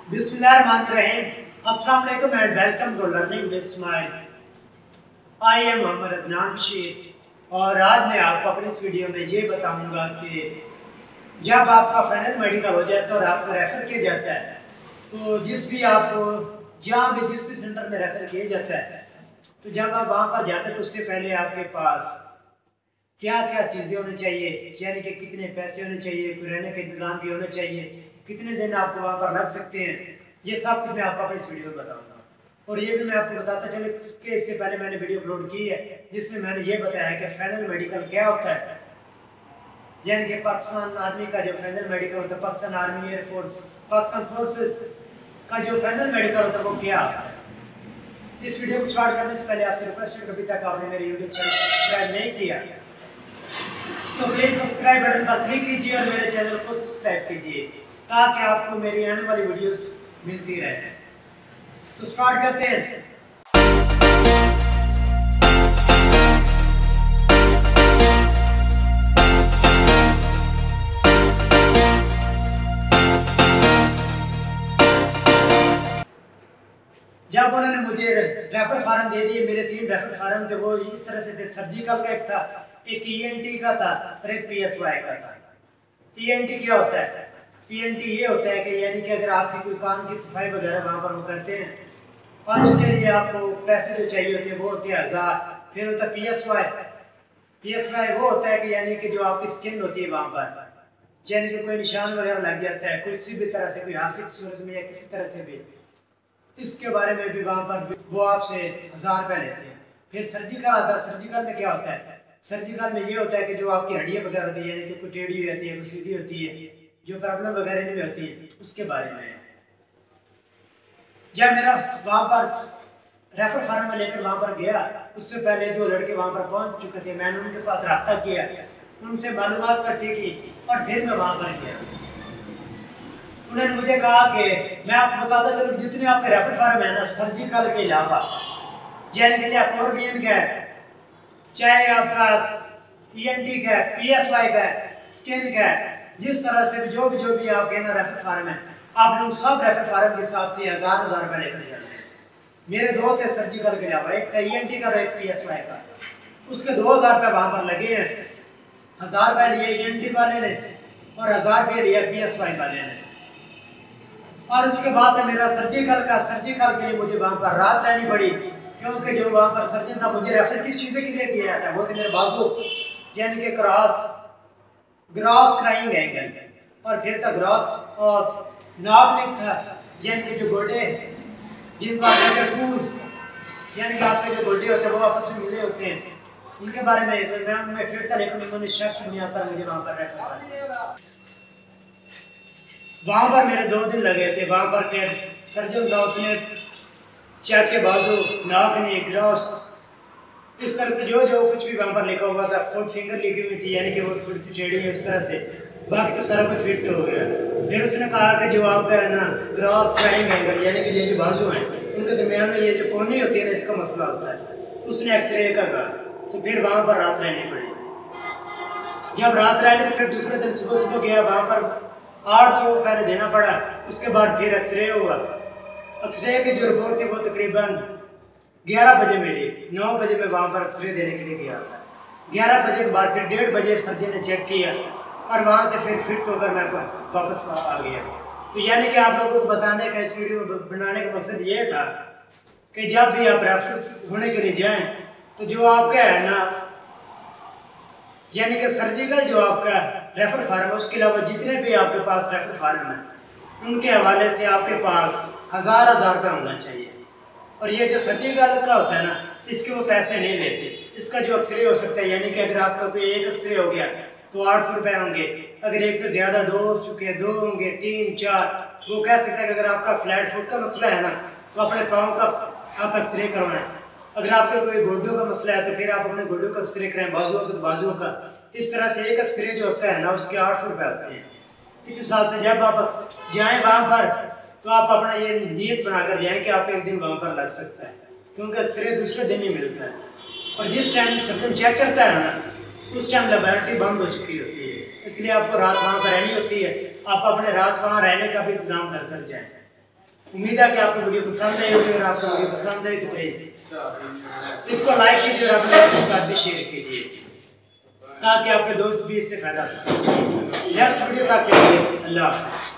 बिस्मिल्लाहिर्रहमानिर्रहीम। अस्सलाम वालेकुम and welcome to learning with smile. I am Mohammad Adnan Bashir और आज मैं आपको अपनी इस वीडियो में ये बताऊंगा कि जब आपका फाइनल मेडिकल हो जाता है और आपको रेफर किया जाता है तो जिस भी सेंटर में रेफर किया जाता है तो जब आप वहाँ पर जाते हैं तो उससे पहले आपके पास क्या क्या चीज़ें होनी चाहिए, यानी कि कितने पैसे होने चाहिए, कोई रहने का इंतज़ाम भी होना चाहिए, कितने दिन आपको वहाँ पर रख सकते हैं, ये सब कुछ मैं आपको अपने इस वीडियो में बताऊंगा। और ये भी मैं आपको बताता चलूँ कि इससे पहले मैंने वीडियो अपलोड की है जिसमें मैंने ये बताया कि फाइनल मेडिकल क्या होता है, यानी कि पाकिस्तान आर्मी का जो फाइनल मेडिकल होता है, Pakistan army air force Pakistan forces का जो फाइनल मेडिकल होता है वो क्या होता है। इस वीडियो को स्टार्ट करने से पहले आपसे रिक्वेस्ट है, कभी तक आपने मेरे यूट्यूब चैनल को सब्सक्राइब नहीं किया तो प्लीज सब्सक्राइब बटन पर क्लिक कीजिए और मेरे चैनल को सब्सक्राइब कीजिए ताकि आपको मेरी आने वाली वीडियोस मिलती रहे। तो स्टार्ट करते हैं। जब उन्होंने मुझे रेफर फार्म दे दिए, मेरे 3 रेफर फार्म थे, वो इस तरह से थे। सर्जिकल का एक था, एक ईएनटी का था और एक पीएसवाई का था। ईएनटी क्या होता है? ईएनटी ये होता है कि यानी कि अगर आपकी कोई कान की सफाई वगैरह वहाँ पर वो करते हैं और उसके लिए आपको पैसे जो चाहिए होते हैं वो होते हैं 1000। फिर होता है पीएसवाई। पीएसवाई वो होता है कि यानी कि जो आपकी स्किन होती है वहाँ पर, यानी कि कोई निशान वगैरह लग जाता है किसी भी तरह से, कोई हाथ की सूरत में या किसी तरह से भी, इसके बारे में भी वहाँ पर वो आपसे 1000 रुपये लेते हैं। फिर सर्जिकल आता है। सर्जिकल में क्या होता है? सर्जिकल में ये होता है कि जो आपकी हड्डियाँ वगैरह होती है, यानी कि कोई टेढ़ी होती है, कोई सीधी होती है, जो प्रॉब्लम वगैरह नहीं होती है, उसके बारे में। जब मेरा वहाँ पर रेफर फार्म में लेकर वहाँ पर गया, उससे पहले जो लड़के वहाँ पर पहुँच चुके थे, मैंने उनके साथ रब्ता किया, उनसे मालूमात इकट्ठी की और फिर मैं वहाँ पर गया। उन्होंने मुझे कहा कि मैं आपको बताता चलूँ, जितने आपके रेफर फार्म है ना, सर्जिकल के अलावा, यानी कि चाहे कोरबियन का है, चाहे आपका ईएनटी का है, पीएसवाई का है, स्किन का है, जिस तरह से जो भी आपके ना रेफर फार्म है, आप लोग सब रेफर फार्म के हिसाब से 1000 रुपये लेकर जाते हैं। मेरे 2 थे सर्जिकल के अलावा, एक था ईएनटी का और एक पीएसवाई का। उसके 2000 रुपये वहाँ पर लगे हैं। 1000 रुपये लिए ईएनटी वाले ने और 1000 रुपये लिए पीएसवाई वाले ने। और उसके बाद मेरा सर्जिकल के लिए मुझे वहाँ पर रात रहनी पड़ी, क्योंकि जो वहाँ पर सर्जन था मुझे रेफर किस चीज़ के लिए किया था, वो थे मेरे बाजू, यानी कि ग्रॉस क्राइंग एंगल, और फिर था ग्रॉस और नॉबनिक था, यानी कि जो गोडे जिनका यानी कि आपके जो गोडे होते हैं वो आपस में मिले होते हैं, इनके बारे में मैं उनमें फिर था, लेकिन उन्होंने शक नहीं आता मुझे वहाँ पर रेफर किया। वहाँ पर मेरे 2 दिन लगे थे। वहाँ पर फिर सर्जन था, उसने चेक के बाजू, नाखनी, ग्रॉस, इस तरह से जो कुछ भी वहाँ पर लिखा हुआ था, 4 फिंगर लिखी हुई थी, यानी कि वो थोड़ी सी टेढ़ी है इस तरह से, बाकी तो सारा कुछ फिट हो गया। फिर उसने कहा कि जो आपका है ना ग्रॉस क्राइंग एंगल, यानी कि ये जो बाजू हैं उनके दरमियान में ये जो कोनी होती है ना, इसका मसला होता है। उसने एक्सरे का कहा, तो फिर वहाँ पर रात रहनी पड़ी। जब रात रहने तो फिर दूसरे दिन सुबह गया, वहाँ पर 800 पहले देना पड़ा। उसके बाद फिर एक्सरे हुआ। एक्सरे की जो रिपोर्ट थी वो तकरीबन 11 बजे मिली। 9 बजे मैं वहाँ पर एक्सरे देने के लिए गया था। 11 बजे के बाद फिर 1:30 बजे सर्जन ने चेक किया और वहाँ से फिर फिट होकर मैं वापस आ गया। तो यानी कि आप लोगों को बताने का, इस वीडियो बनाने का मकसद ये था कि जब भी आप रेफर होने के लिए जाएँ तो जो आपका है ना, यानी कि सर्जिकल जो आपका रेफर फार्म है, उसके अलावा जितने भी आपके पास रेफर फार्म है उनके हवाले से आपके पास 1000 रुपये होना चाहिए। और ये जो सर्जिकल का होता है ना, इसके वो पैसे नहीं लेते। इसका जो एक्सरे हो सकता है, यानी कि अगर आपका कोई एक एक्सरे हो गया तो 800 रुपये होंगे, अगर एक से ज़्यादा 2 हो चुके हैं, 2 होंगे, 3, 4, वो कह सकते हैं कि अगर आपका फ्लैट फुट का मसला है ना तो अपने पाँव का आप एक्सरे करवाएं। अगर आपका कोई गोड्डों का मसला है तो फिर आप अपने गोड्डों का एक्सरे कराएं, बाजुओं का तो बाजुओं का। इस तरह से एक एक्सरे जो होता है ना, उसके 800 रुपये होते हैं। इस हिसाब से जब आप जाएँ वहाँ पर तो आप अपना ये नीयत बनाकर जाएँ कि आप एक दिन वहाँ पर लग सकता है, क्योंकि एक्सरे दूसरे दिन ही मिलता है। और जिस टाइम सर्जन चेक करता है ना, उस टाइम लेबोरेटरी बंद हो चुकी होती है, इसलिए आपको रात वहाँ पर रहनी होती है। आप अपने रात वहाँ रहने का भी इंतज़ाम कर जाएँ। उम्मीद है कि आपको वीडियो पसंद आई होगी, और आपको वीडियो पसंद आई तो प्लीज इसको लाइक कीजिए और अपने दोस्तों के साथ भी शेयर कीजिए, ताकि आपके दोस्त भी इससे फायदा सकें। नेक्स्ट वीडियो तक के लिए अल्लाह हाफ़िज़।